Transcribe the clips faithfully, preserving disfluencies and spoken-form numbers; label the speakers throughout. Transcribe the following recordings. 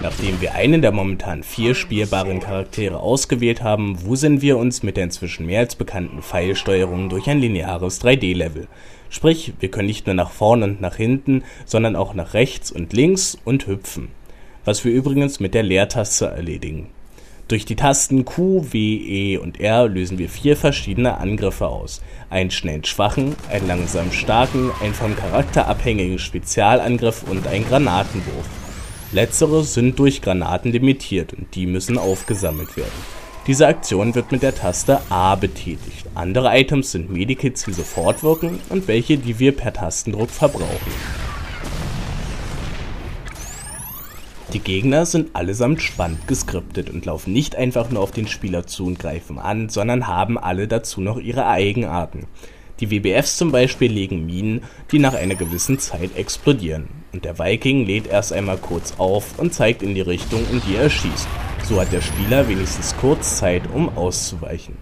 Speaker 1: Nachdem wir einen der momentan vier spielbaren Charaktere ausgewählt haben, wuseln wir uns mit der inzwischen mehr als bekannten Pfeilsteuerung durch ein lineares drei D-Level. Sprich, wir können nicht nur nach vorne und nach hinten, sondern auch nach rechts und links und hüpfen. Was wir übrigens mit der Leertaste erledigen. Durch die Tasten Q, W, E und R lösen wir vier verschiedene Angriffe aus. Einen schnellen schwachen, einen langsam starken, einen vom Charakter abhängigen Spezialangriff und einen Granatenwurf. Letztere sind durch Granaten limitiert und die müssen aufgesammelt werden. Diese Aktion wird mit der Taste A betätigt. Andere Items sind Medikits, die sofort wirken und welche, die wir per Tastendruck verbrauchen. Die Gegner sind allesamt spannend geskriptet und laufen nicht einfach nur auf den Spieler zu und greifen an, sondern haben alle dazu noch ihre Eigenarten. Die W B Fs zum Beispiel legen Minen, die nach einer gewissen Zeit explodieren. Und der Viking lädt erst einmal kurz auf und zeigt in die Richtung, in die er schießt. So hat der Spieler wenigstens kurz Zeit, um auszuweichen.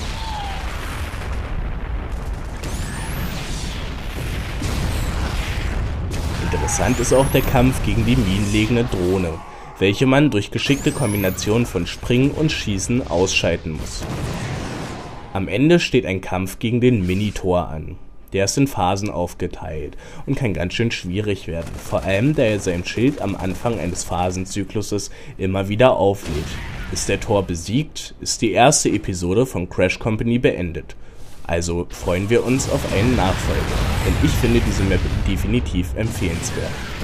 Speaker 1: Interessant ist auch der Kampf gegen die minenlegende Drohne, welche man durch geschickte Kombination von Springen und Schießen ausschalten muss. Am Ende steht ein Kampf gegen den Minotaur an. Der ist in Phasen aufgeteilt und kann ganz schön schwierig werden, vor allem da er sein Schild am Anfang eines Phasenzykluses immer wieder auflädt. Ist der Tor besiegt, ist die erste Episode von Crash Company beendet. Also freuen wir uns auf einen Nachfolger, denn ich finde diese Map definitiv empfehlenswert.